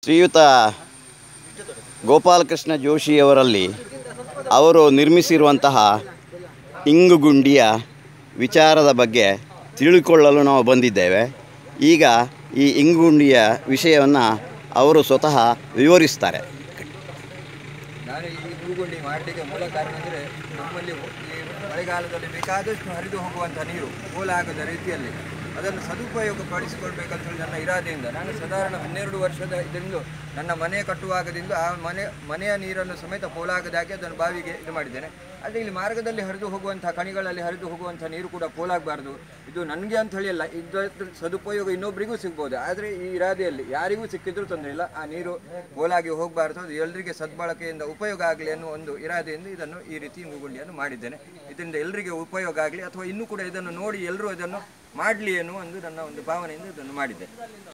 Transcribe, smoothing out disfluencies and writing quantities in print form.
ಶ್ರೀಯುತ ಗೋಪಾಲಕೃಷ್ಣ ಜೋಶಿಯವರಲ್ಲಿ ಅವರು ನಿರ್ಮಿಸಿರುವಂತಹ ಇಂಗುಗುಂಡಿಯ ವಿಚಾರದ ಬಗ್ಗೆ ತಿಳಿದುಕೊಳ್ಳಲು ನಾವು ಬಂದಿದ್ದೇವೆ. ಈಗ ಈ ಇಂಗುಗುಂಡಿಯ ವಿಷಯವನ್ನು ಅವರು ಸ್ವತಃ ವಿವರಿಸ್ತಾರೆ. ನಾನು ಈ ಇಂಗುಗುಂಡಿ ಮಾಡಲಿಕ್ಕೆ ಮೂಲ ಕಾರಣ ಅಂದರೆ ನಮ್ಮಲ್ಲಿ ಈ ಮಳೆಗಾಲದಲ್ಲಿ ಬೇಕಾದಷ್ಟು ಹರಿದು ಹೋಗುವಂಥ ನೀರು ಪೋಲಾಗದ ರೀತಿಯಲ್ಲಿ ಅದನ್ನು ಸದುಪಯೋಗ ಪಡಿಸಿಕೊಳ್ಬೇಕಂತ ಹೇಳಿ ನನ್ನ ಇರಾದೆಯಿಂದ ನಾನು ಸಾಧಾರಣ 12 ವರ್ಷದ ಇದರಿಂದ ನನ್ನ ಮನೆ ಕಟ್ಟುವಾಗದಿಂದ ಆ ಮನೆಯ ನೀರನ್ನು ಸಮೇತ ಪೋಲಾಗದಾಗಿ ಅದನ್ನು ಬಾವಿಗೆ ಇದು ಮಾಡಿದ್ದೇನೆ. ಆದರೆ ಇಲ್ಲಿ ಮಾರ್ಗದಲ್ಲಿ ಹರಿದು ಹೋಗುವಂಥ ಕಣಿಗಳಲ್ಲಿ ಹರಿದು ಹೋಗುವಂಥ ನೀರು ಕೂಡ ಪೋಲಾಗಬಾರ್ದು. ಇದು ನನಗೆ ಅಂತ ಹೇಳಿ ಅಲ್ಲ, ಇದರ ಸದುಪಯೋಗ ಇನ್ನೊಬ್ಬರಿಗೂ ಸಿಗ್ಬೋದು. ಆದರೆ ಈ ಇರಾದೆಯಲ್ಲಿ ಯಾರಿಗೂ ಸಿಕ್ಕಿದ್ರೂ ತೊಂದರೆ ಇಲ್ಲ, ಆ ನೀರು ಪೋಲಾಗಿ ಹೋಗಬಾರ್ದು, ಅದು ಎಲ್ಲರಿಗೆ ಸದ್ಬಳಕೆಯಿಂದ ಉಪಯೋಗ ಆಗಲಿ ಅನ್ನೋ ಒಂದು ಇರಾದೆಯಿಂದ ಇದನ್ನು ಈ ರೀತಿ ಇಂಗುಗುಂಡಿಯನ್ನು ಮಾಡಿದ್ದೇನೆ. ಇದರಿಂದ ಎಲ್ಲರಿಗೆ ಉಪಯೋಗ ಆಗಲಿ ಅಥವಾ ಇನ್ನೂ ಕೂಡ ಇದನ್ನು ನೋಡಿ ಎಲ್ಲರೂ ಇದನ್ನು ಮಾಡಲಿ ಅನ್ನೋ ನನ್ನ ಒಂದು ಭಾವನೆಯಿಂದ ಇದನ್ನು ಮಾಡಿದ್ದೇನೆ.